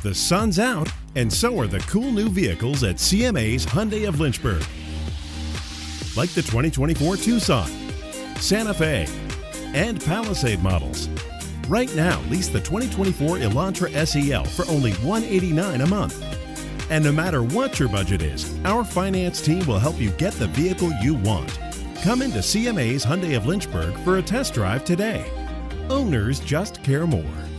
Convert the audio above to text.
The sun's out, and so are the cool new vehicles at CMA's Hyundai of Lynchburg. Like the 2024 Tucson, Santa Fe, and Palisade models. Right now, lease the 2024 Elantra SEL for only $189 a month. And no matter what your budget is, our finance team will help you get the vehicle you want. Come into CMA's Hyundai of Lynchburg for a test drive today. Owners just care more.